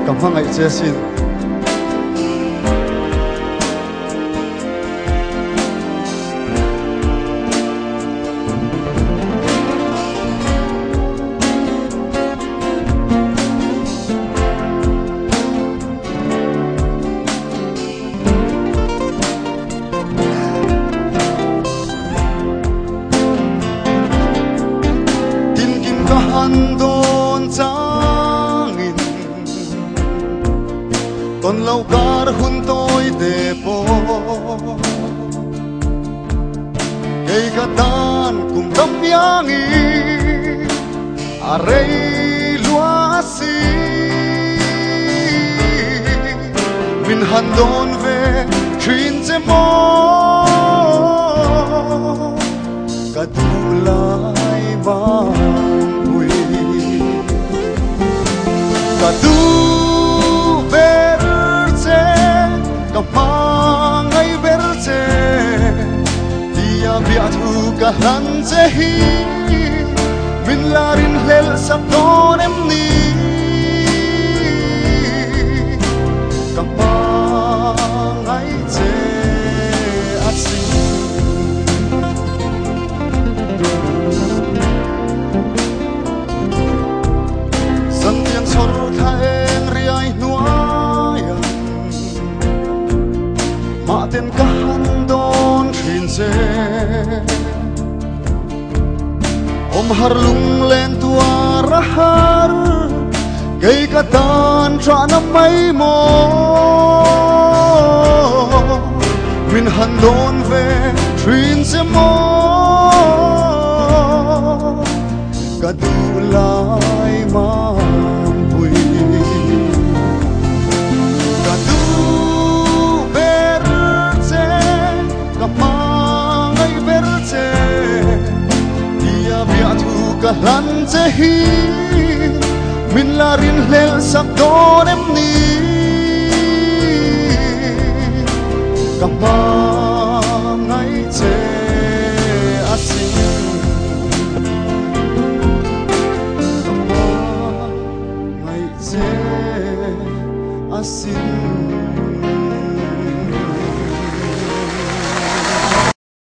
cảm ơn ngài chia xin con lâu gar hun tôi để po cây cả tan cùng tâm yang y à rei lúa si min han don về chuyến chế mò cả tu lại vang vui cả tu kapangai verse dia biatu kahan jehi min larin lel sapton emni kapangai je asi santian sor thaeng riai nuaya ma ten kahan don thin se om har lung len tua rahar cây cả tan tra năm mấy mò min han don về thin se mò cả du lai mang vui cả du kapangai verse dia biatu kahan jehi min larin lel sapton emni kapangai je asin kapangai je asin